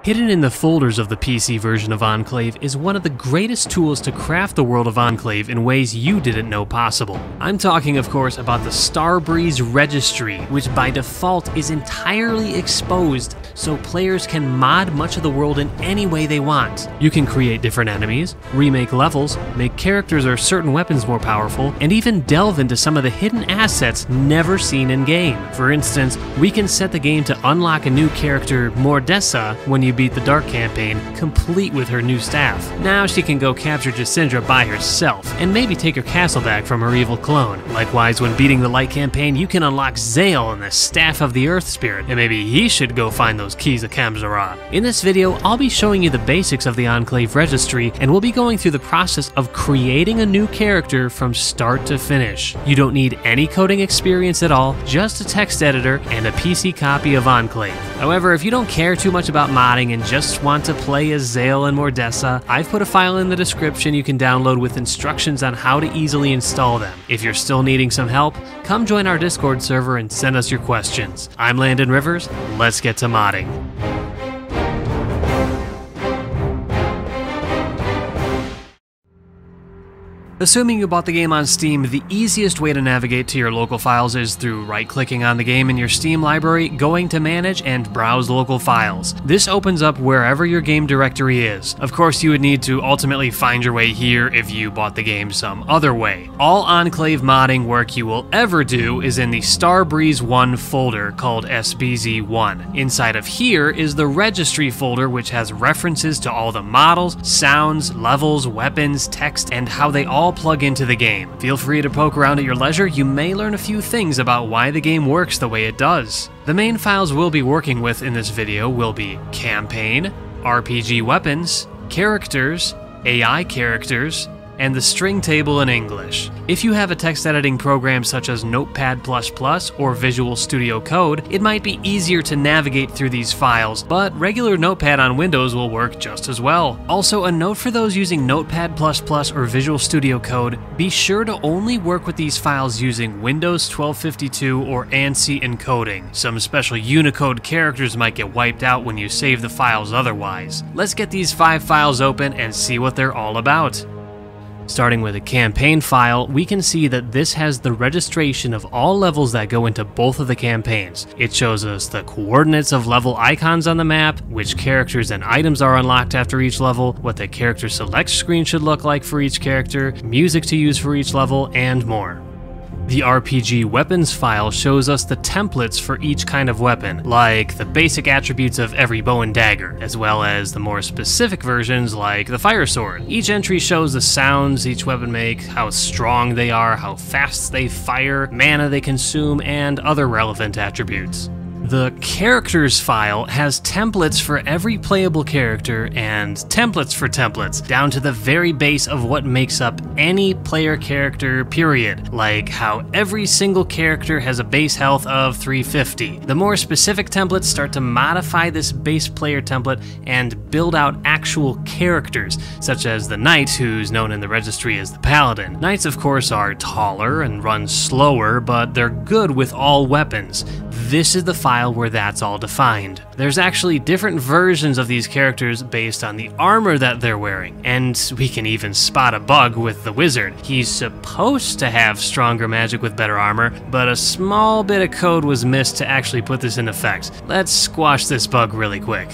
Hidden in the folders of the PC version of Enclave is one of the greatest tools to craft the world of Enclave in ways you didn't know possible. I'm talking, of course, about the Starbreeze Registry, which by default is entirely exposed so players can mod much of the world in any way they want. You can create different enemies, remake levels, make characters or certain weapons more powerful, and even delve into some of the hidden assets never seen in-game. For instance, we can set the game to unlock a new character, Mordessa, when you beat the Dark campaign, complete with her new staff. Now she can go capture Jacindra by herself, and maybe take her castle back from her evil clone. Likewise, when beating the Light campaign, you can unlock Zale and the Staff of the Earth Spirit, and maybe he should go find those keys of Kham'Zara. In this video, I'll be showing you the basics of the Enclave Registry, and we'll be going through the process of creating a new character from start to finish. You don't need any coding experience at all, just a text editor and a PC copy of Enclave. However, if you don't care too much about modding and just want to play as Zale and Mordessa, I've put a file in the description you can download with instructions on how to easily install them. If you're still needing some help, come join our Discord server and send us your questions. I'm Landon Rivers, let's get to modding. Assuming you bought the game on Steam, the easiest way to navigate to your local files is through right-clicking on the game in your Steam library, going to Manage, and Browse Local Files. This opens up wherever your game directory is. Of course, you would need to ultimately find your way here if you bought the game some other way. All Enclave modding work you will ever do is in the Starbreeze 1 folder called SBZ1. Inside of here is the Registry folder, which has references to all the models, sounds, levels, weapons, text, and how they all plug into the game. Feel free to poke around at your leisure, you may learn a few things about why the game works the way it does. The main files we'll be working with in this video will be Campaign, RPG Weapons, Characters, AI Characters, and the string table in English. If you have a text editing program such as Notepad++ or Visual Studio Code, it might be easier to navigate through these files, but regular Notepad on Windows will work just as well. Also, a note for those using Notepad++ or Visual Studio Code, be sure to only work with these files using Windows 1252 or ANSI encoding. Some special Unicode characters might get wiped out when you save the files otherwise. Let's get these 5 files open and see what they're all about. Starting with a campaign file, we can see that this has the registration of all levels that go into both of the campaigns. It shows us the coordinates of level icons on the map, which characters and items are unlocked after each level, what the character select screen should look like for each character, music to use for each level, and more. The RPG Weapons file shows us the templates for each kind of weapon, like the basic attributes of every bow and dagger, as well as the more specific versions like the fire sword. Each entry shows the sounds each weapon make, how strong they are, how fast they fire, mana they consume, and other relevant attributes. The Characters file has templates for every playable character and templates for templates, down to the very base of what makes up any player character, period, like how every single character has a base health of 350. The more specific templates start to modify this base player template and build out actual characters, such as the Knight, who's known in the registry as the Paladin. Knights, of course, are taller and run slower, but they're good with all weapons. This is the file where that's all defined. There's actually different versions of these characters based on the armor that they're wearing, and we can even spot a bug with the wizard. He's supposed to have stronger magic with better armor, but a small bit of code was missed to actually put this in effect. Let's squash this bug really quick.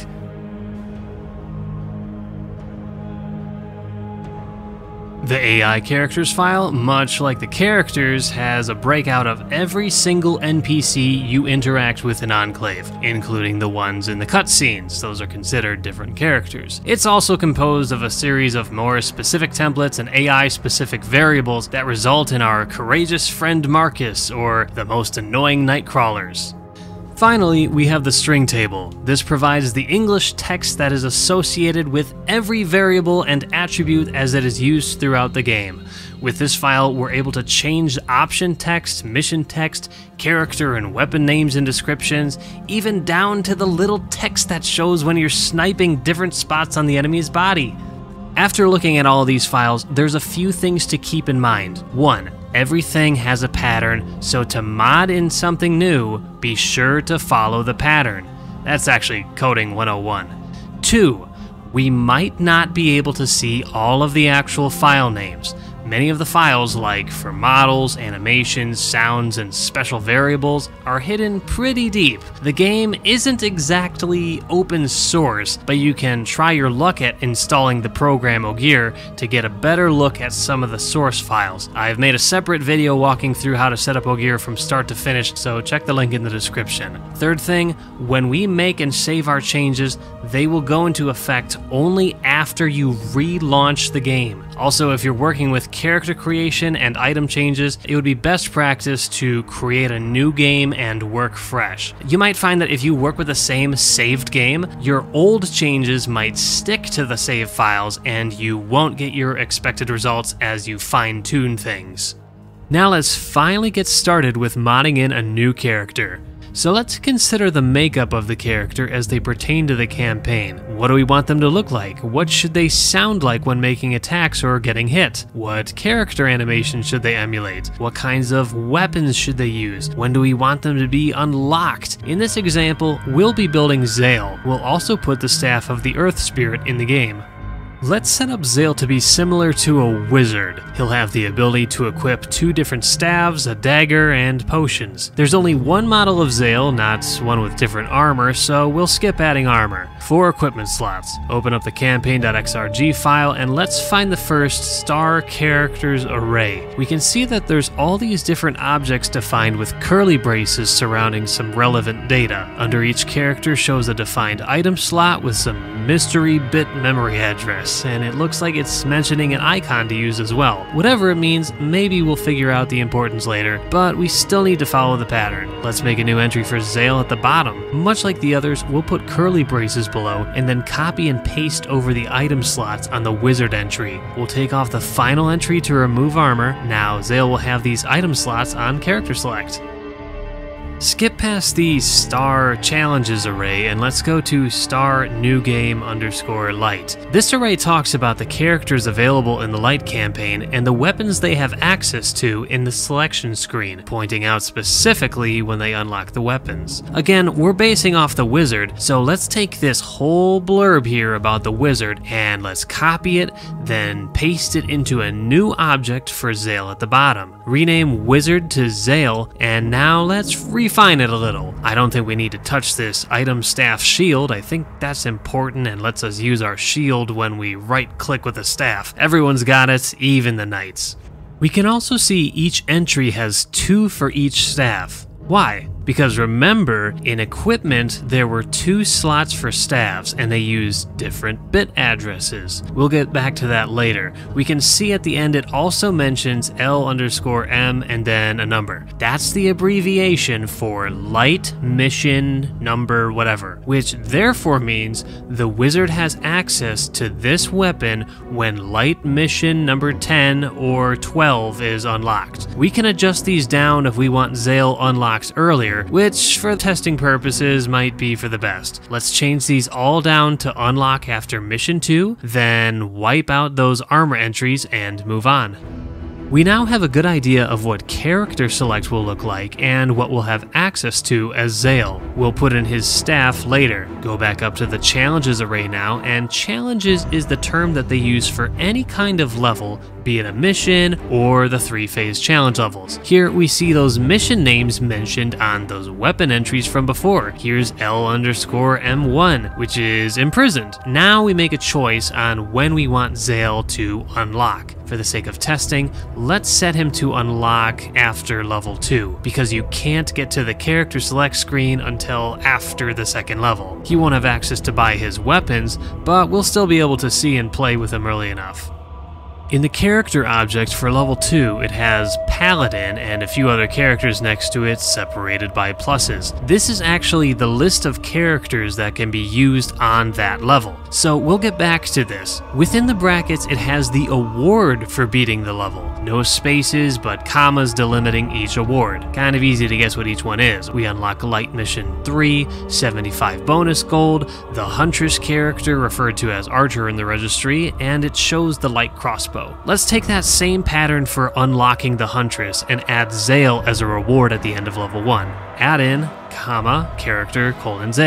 The AI Characters file, much like the characters, has a breakout of every single NPC you interact with in Enclave, including the ones in the cutscenes. Those are considered different characters. It's also composed of a series of more specific templates and AI-specific variables that result in our courageous friend Marcus, or the most annoying Nightcrawlers. Finally, we have the string table. This provides the English text that is associated with every variable and attribute as it is used throughout the game. With this file, we're able to change option text, mission text, character and weapon names and descriptions, even down to the little text that shows when you're sniping different spots on the enemy's body. After looking at all of these files, there's a few things to keep in mind. 1. Everything has a pattern, so to mod in something new, be sure to follow the pattern. That's actually coding 101. 2. 2. We might not be able to see all of the actual file names. Many of the files, like for models, animations, sounds, and special variables, are hidden pretty deep. The game isn't exactly open source, but you can try your luck at installing the program Ogier to get a better look at some of the source files. I've made a separate video walking through how to set up Ogier from start to finish, so check the link in the description. Third thing, when we make and save our changes, they will go into effect only after you relaunch the game. Also, if you're working with character creation and item changes, it would be best practice to create a new game and work fresh. You might find that if you work with the same saved game, your old changes might stick to the save files and you won't get your expected results as you fine-tune things. Now let's finally get started with modding in a new character. So let's consider the makeup of the character as they pertain to the campaign. What do we want them to look like? What should they sound like when making attacks or getting hit? What character animation should they emulate? What kinds of weapons should they use? When do we want them to be unlocked? In this example, we'll be building Zale. We'll also put the Staff of the Earth Spirit in the game. Let's set up Zale to be similar to a wizard. He'll have the ability to equip 2 different staves, a dagger, and potions. There's only one model of Zale, not one with different armor, so we'll skip adding armor. 4 equipment slots. Open up the campaign.xrg file and let's find the first star characters array. We can see that there's all these different objects defined with curly braces surrounding some relevant data. Under each character shows a defined item slot with some mystery bit memory address, and it looks like it's mentioning an icon to use as well. Whatever it means, maybe we'll figure out the importance later, but we still need to follow the pattern. Let's make a new entry for Zale at the bottom. Much like the others, we'll put curly braces below and then copy and paste over the item slots on the wizard entry. We'll take off the final entry to remove armor. Now Zale will have these item slots on character select. Skip past the star challenges array and let's go to star new game _ light. This array talks about the characters available in the light campaign and the weapons they have access to in the selection screen, pointing out specifically when they unlock the weapons. Again, we're basing off the wizard, so let's take this whole blurb here about the wizard and let's copy it, then paste it into a new object for Zale at the bottom. Rename wizard to Zale, and now let's refine it a little. I don't think we need to touch this item staff shield. I think that's important and lets us use our shield when we right click with a staff. Everyone's got it, even the knights. We can also see each entry has 2 for each staff. Why? Because remember, in equipment, there were 2 slots for staffs and they used different bit addresses. We'll get back to that later. We can see at the end it also mentions L_M and then a number. That's the abbreviation for light mission number whatever, which therefore means the wizard has access to this weapon when light mission number 10 or 12 is unlocked. We can adjust these down if we want Zale unlocked earlier, which for testing purposes might be for the best. Let's change these all down to unlock after mission 2, then wipe out those armor entries and move on. We now have a good idea of what character select will look like and what we'll have access to as Zale. We'll put in his staff later. Go back up to the challenges array now, and challenges is the term that they use for any kind of level, be it a mission or the 3-phase challenge levels. Here we see those mission names mentioned on those weapon entries from before. Here's L_M1, which is imprisoned. Now we make a choice on when we want Zale to unlock. For the sake of testing, let's set him to unlock after level 2, because you can't get to the character select screen until after the 2nd level. He won't have access to buy his weapons, but we'll still be able to see and play with him early enough. In the character object for level 2, it has Paladin and a few other characters next to it separated by pluses. This is actually the list of characters that can be used on that level, so we'll get back to this. Within the brackets, it has the award for beating the level. No spaces, but commas delimiting each award. Kind of easy to guess what each one is. We unlock Light Mission 3, 75 bonus gold, the Huntress character referred to as Archer in the registry, and it shows the light crossbow. Let's take that same pattern for unlocking the Huntress and add Zale as a reward at the end of level 1. Add in, comma, character, Zale.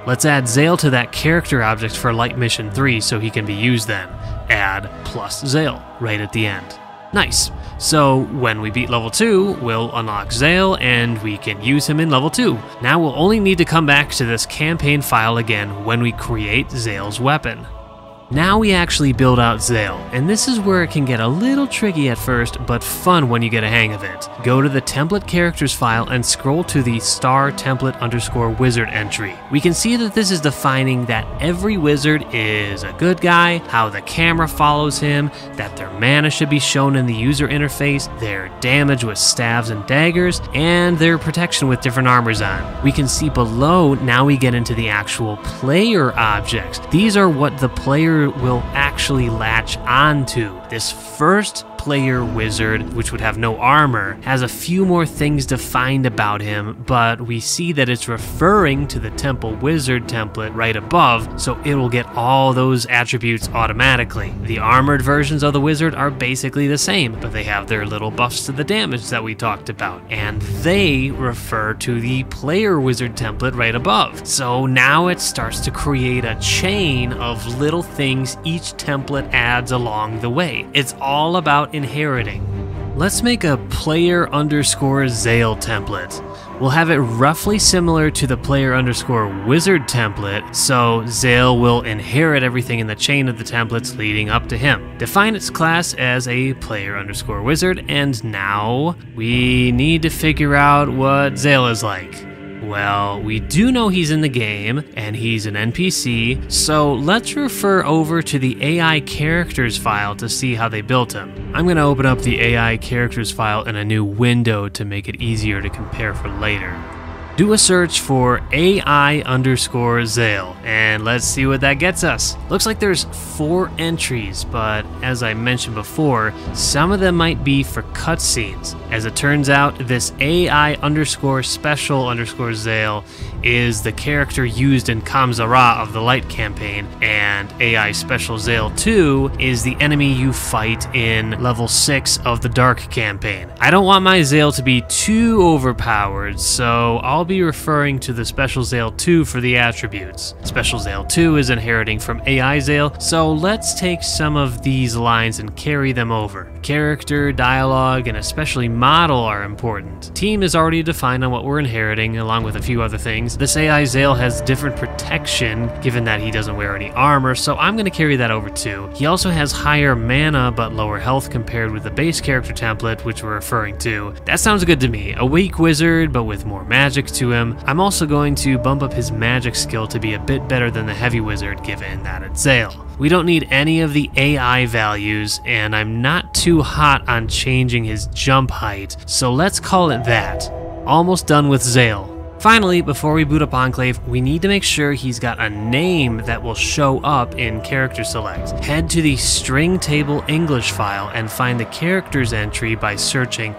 Let's add Zale to that character object for Light Mission 3 so he can be used then. Add plus Zale right at the end. Nice. So when we beat level 2, we'll unlock Zale and we can use him in level 2. Now we'll only need to come back to this campaign file again when we create Zale's weapon. Now we actually build out Zale, and this is where it can get a little tricky at first, but fun when you get a hang of it. Go to the template characters file and scroll to the star template underscore wizard entry. We can see that this is defining that every wizard is a good guy, how the camera follows him, that their mana should be shown in the user interface, their damage with staves and daggers, and their protection with different armors on. We can see below, now we get into the actual player objects. These are what the player will actually latch onto. This first player wizard, which would have no armor, has a few more things defined about him, but we see that it's referring to the temple wizard template right above, so it will get all those attributes automatically. The armored versions of the wizard are basically the same, but they have their little buffs to the damage that we talked about, and they refer to the player wizard template right above. So now it starts to create a chain of little things each template adds along the way. It's all about inheriting. Let's make a player underscore Zale template. We'll have it roughly similar to the player underscore wizard template, so Zale will inherit everything in the chain of the templates leading up to him. Define its class as a player underscore wizard, and now we need to figure out what Zale is like. Well, we do know he's in the game, and he's an NPC, so let's refer over to the AI characters file to see how they built him. I'm going to open up the AI characters file in a new window to make it easier to compare for later. Do a search for AI underscore Zale, and let's see what that gets us. Looks like there's 4 entries, but as I mentioned before, some of them might be for cutscenes. As it turns out, this AI underscore special underscore Zale is the character used in Kamzara of the Light campaign, and AI special Zale 2 is the enemy you fight in level 6 of the Dark campaign. I don't want my Zale to be too overpowered, so I'll be referring to the Special Zale 2 for the attributes. Special Zale 2 is inheriting from AI Zale, so let's take some of these lines and carry them over. Character, dialogue, and especially model are important. Team is already defined on what we're inheriting, along with a few other things. This AI Zale has different protection, given that he doesn't wear any armor, so I'm going to carry that over too. He also has higher mana, but lower health compared with the base character template, which we're referring to. That sounds good to me. A weak wizard, but with more magic to him. I'm also going to bump up his magic skill to be a bit better than the heavy wizard, given that it's Zale. We don't need any of the AI values, and I'm not too hot on changing his jump height, so let's call it that. Almost done with Zale. Finally, before we boot up Enclave, we need to make sure he's got a name that will show up in Character Select. Head to the String Table English file and find the characters entry by searching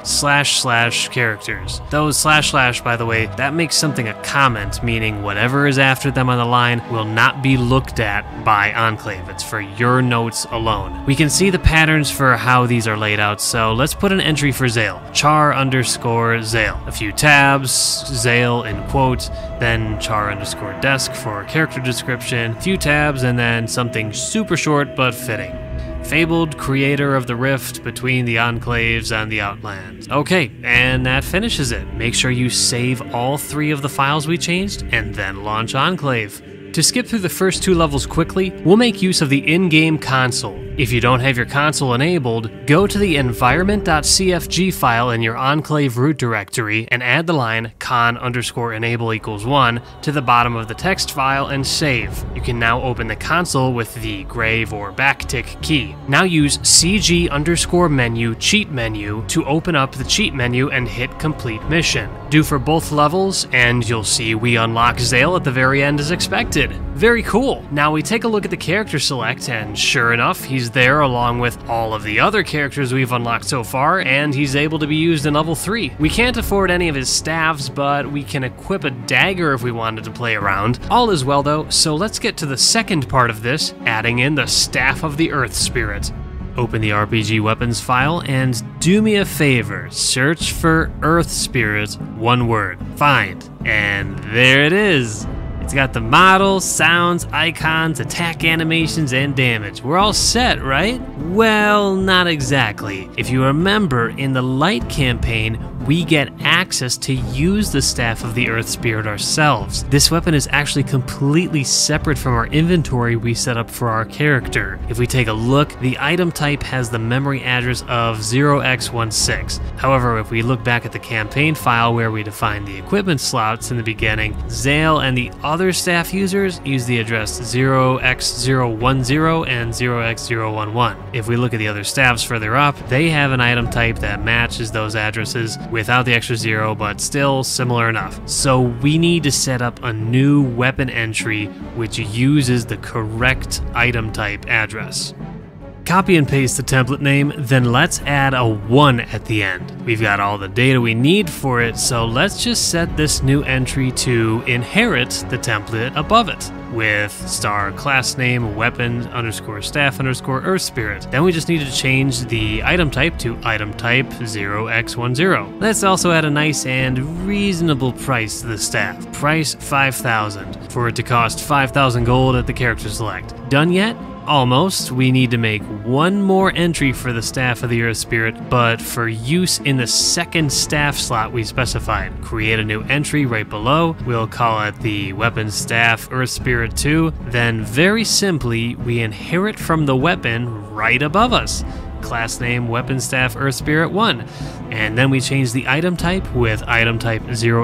/ characters. Those / by the way, that makes something a comment, meaning whatever is after them on the line will not be looked at by Enclave. It's for your notes alone. We can see the patterns for how these are laid out, so let's put an entry for Zale. Char underscore Zale. A few tabs, Zale in quote, then char underscore desk for character description, few tabs, and then something super short but fitting. Fabled creator of the rift between the enclaves and the outlands. Okay, and that finishes it. Make sure you save all 3 of the files we changed, and then launch Enclave. To skip through the first 2 levels quickly, we'll make use of the in-game console. If you don't have your console enabled, go to the environment.cfg file in your Enclave root directory and add the line con_enable = 1 to the bottom of the text file and save. You can now open the console with the grave or backtick key. Now use cg_menu cheat menu to open up the cheat menu and hit complete mission. Do for both levels, and you'll see we unlock Zale at the very end as expected. Very cool. Now we take a look at the character select, and sure enough, he's there along with all of the other characters we've unlocked so far, and he's able to be used in level 3. We can't afford any of his staffs, but we can equip a dagger if we wanted to play around. All is well though, so let's get to the second part of this, adding in the Staff of the Earth Spirit. Open the RPG weapons file and do me a favor, search for Earth Spirit, one word, find, and there it is. It's got the models, sounds, icons, attack animations, and damage. We're all set, right? Well, not exactly. If you remember, in the Light campaign, we get access to use the Staff of the Earth Spirit ourselves. This weapon is actually completely separate from our inventory we set up for our character. If we take a look, the item type has the memory address of 0x16. However, if we look back at the campaign file where we define the equipment slots in the beginning, Zale and the other staff users use the address 0x010 and 0x011. If we look at the other staffs further up, they have an item type that matches those addresses without the extra 0, but still similar enough. So we need to set up a new weapon entry which uses the correct item type address. Copy and paste the template name, then let's add a 1 at the end. We've got all the data we need for it, so let's just set this new entry to inherit the template above it, with star class name weapon underscore staff underscore earth spirit. Then we just need to change the item type to item type 0x10. Let's also add a nice and reasonable price to the staff. Price 5,000, for it to cost 5,000 gold at the character select. Done yet? Almost. We need to make one more entry for the Staff of the Earth Spirit, but for use in the second staff slot we specified. Create a new entry right below. We'll call it the Weapon Staff Earth Spirit 2. Then very simply, we inherit from the weapon right above us. Class name Weapon Staff Earth Spirit 1. And then we change the item type with item type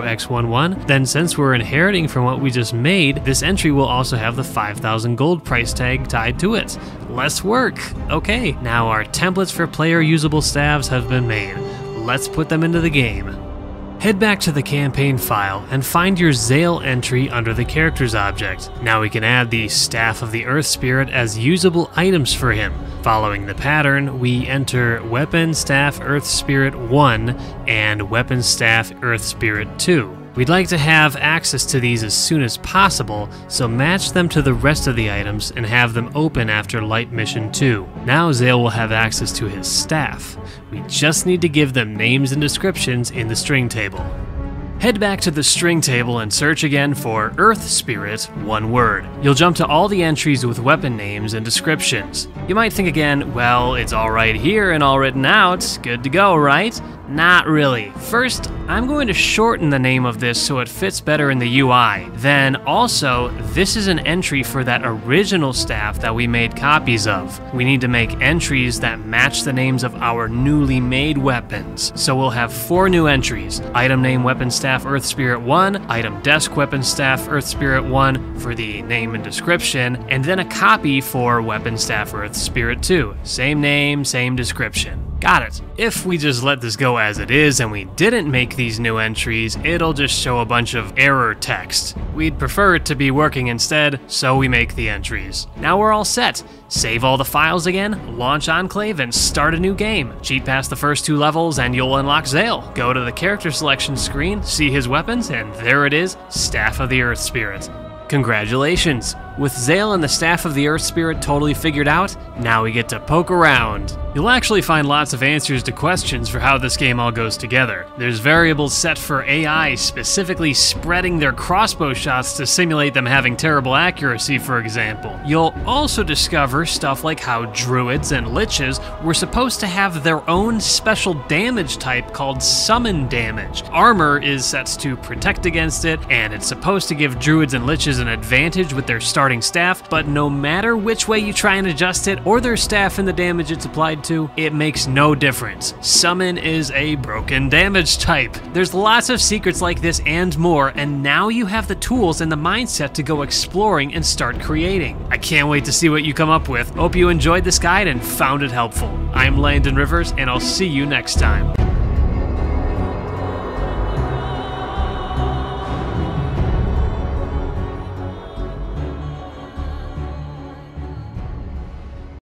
0x11. Then since we're inheriting from what we just made, this entry will also have the 5,000 gold price tag tied to it. Less work. Okay, now our templates for player usable staffs have been made. Let's put them into the game. Head back to the campaign file and find your Zale entry under the characters object. Now we can add the Staff of the Earth Spirit as usable items for him. Following the pattern, we enter Weapon Staff Earth Spirit 1 and Weapon Staff Earth Spirit 2. We'd like to have access to these as soon as possible, so match them to the rest of the items and have them open after Light Mission 2. Now Zale will have access to his staff. We just need to give them names and descriptions in the string table. Head back to the string table and search again for Earth Spirit, one word. You'll jump to all the entries with weapon names and descriptions. You might think again, well, it's all right here and all written out, good to go, right? Not really. First, I'm going to shorten the name of this so it fits better in the UI. Then also, this is an entry for that original staff that we made copies of. We need to make entries that match the names of our newly made weapons. So we'll have 4 new entries. Item name Weapon Staff Earth Spirit 1, item desk Weapon Staff Earth Spirit 1 for the name and description, and then a copy for Weapon Staff Earth Spirit 2. Same name, same description. Got it. If we just let this go as it is and we didn't make these new entries, it'll just show a bunch of error text. We'd prefer it to be working instead, so we make the entries. Now we're all set. Save all the files again, launch Enclave, and start a new game. Cheat past the first 2 levels and you'll unlock Zale. Go to the character selection screen, see his weapons, and there it is, Staff of the Earth Spirit. Congratulations! With Zale and the Staff of the Earth Spirit totally figured out, now we get to poke around. You'll actually find lots of answers to questions for how this game all goes together. There's variables set for AI specifically spreading their crossbow shots to simulate them having terrible accuracy, for example. You'll also discover stuff like how druids and liches were supposed to have their own special damage type called summon damage. Armor is set to protect against it, and it's supposed to give druids and liches an advantage with their starting staff, but no matter which way you try and adjust it, or their staff and the damage it's applied to, it makes no difference. Summon is a broken damage type. There's lots of secrets like this and more, and now you have the tools and the mindset to go exploring and start creating. I can't wait to see what you come up with. Hope you enjoyed this guide and found it helpful. I'm Landon Rivers, and I'll see you next time.